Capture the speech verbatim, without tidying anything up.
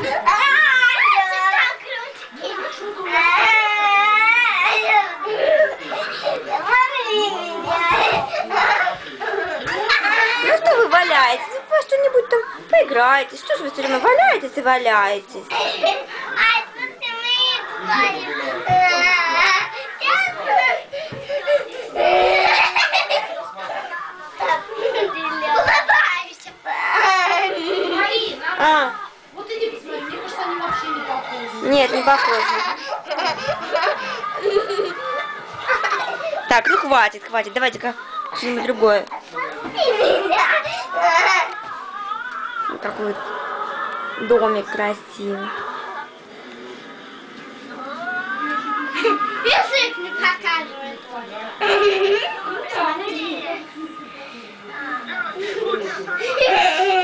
Ну что вы валяетесь? Вы что-нибудь там поиграетесь. Что же вы все время валяетесь и валяетесь? А. Вот иди посмотри, мне кажется, они вообще не похожи. Нет, не похожи. Так, ну хватит, хватит. Давайте-ка что-нибудь другое. Вот такой вот домик красивый. Язык не показывает. Смотри.